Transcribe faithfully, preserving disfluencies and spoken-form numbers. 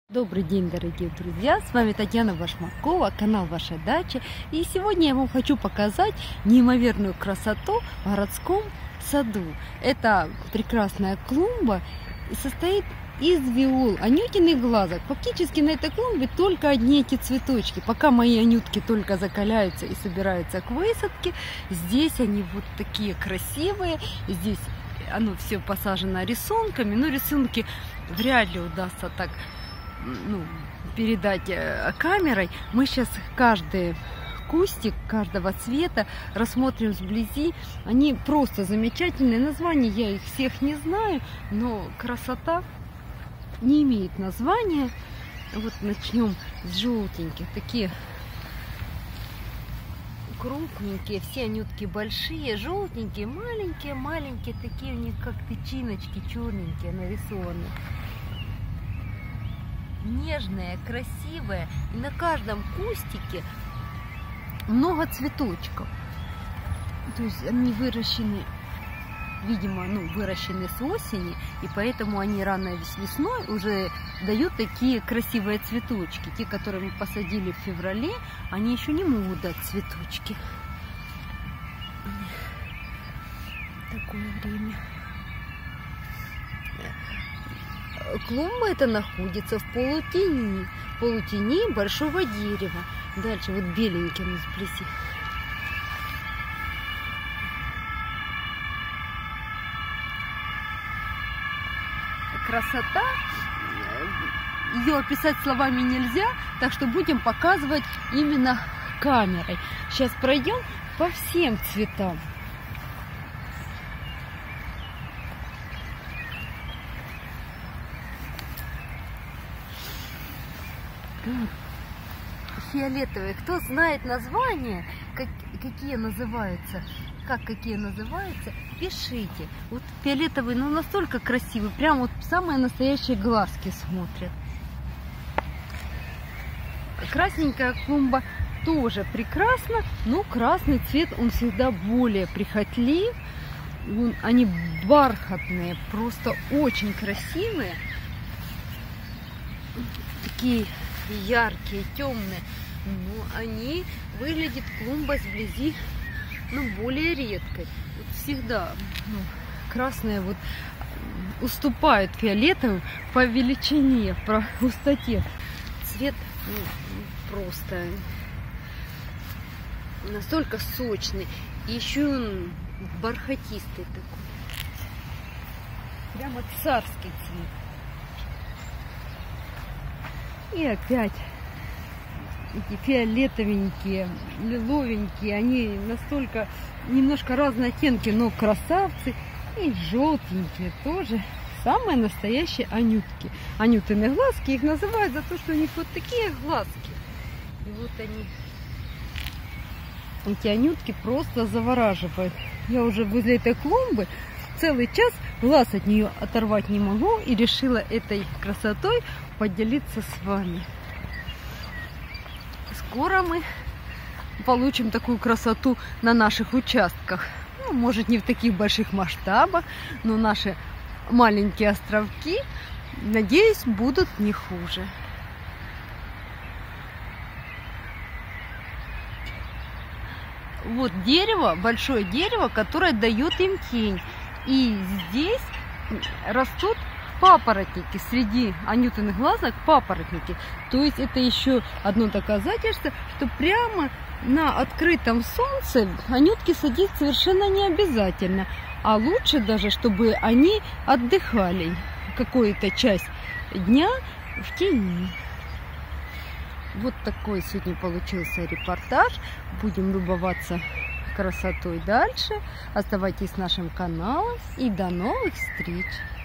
Добрый день, дорогие друзья! С вами Татьяна Башмакова, канал Ваша Дача. И сегодня я вам хочу показать неимоверную красоту в городском саду. Это прекрасная клумба и состоит из виол, анютиных глазок. Фактически на этой клумбе только одни эти цветочки. Пока мои анютки только закаляются и собираются к высадке, здесь они вот такие красивые. Здесь оно все посажено рисунками, но рисунки вряд ли удастся так ну, передать камерой. Мы сейчас каждый кустик каждого цвета рассмотрим сблизи. Они просто замечательные. Названия я их всех не знаю, но красота не имеет названия. Вот начнем с желтеньких. Такие крупненькие, все анютки большие, желтенькие, маленькие, маленькие, такие у них как тычиночки черненькие нарисованы. Нежные, красивые, и на каждом кустике много цветочков. То есть они выращены, видимо, ну, выращены с осени, и поэтому они рано весной уже дают такие красивые цветочки. Те, которые мы посадили в феврале, они еще не могут дать цветочки. Такое время. Клумба эта находится в полутени, полутени большого дерева. Дальше вот беленький у нас вблизи. Красота, ее описать словами нельзя, так что будем показывать именно камерой. Сейчас пройдем по всем цветам. Фиолетовые. Кто знает названия, как, какие называются, как какие называются, пишите. Вот фиолетовый, ну настолько красивый, прям вот самые настоящие глазки смотрят. Красненькая клумба тоже прекрасна, но красный цвет, он всегда более прихотлив. Он, они бархатные, просто очень красивые. Такие яркие, темные, но они выглядят клумба сблизи, ну, более редкой. Вот всегда ну, красные вот уступают фиолетовым по величине, по густоте. Цвет ну, просто настолько сочный, и еще он бархатистый такой, прямо царский цвет. И опять эти фиолетовенькие, лиловенькие, они настолько, немножко разные оттенки, но красавцы. И желтенькие тоже. Самые настоящие анютки. Анютины глазки, их называют за то, что у них вот такие глазки. И вот они, эти анютки просто завораживают. Я уже возле этой клумбы целый час глаз от нее оторвать не могу и решила этой красотой поделиться с вами. Скоро мы получим такую красоту на наших участках. Ну, может, не в таких больших масштабах, но наши маленькие островки, надеюсь, будут не хуже. Вот дерево, большое дерево, которое дает им тень. И здесь растут папоротники, среди анютиных глазок папоротники. То есть это еще одно доказательство, что прямо на открытом солнце анютки садить совершенно не обязательно. А лучше даже, чтобы они отдыхали какую-то часть дня в тени. Вот такой сегодня получился репортаж. Будем любоваться красотой дальше. Оставайтесь с нашим каналом и до новых встреч!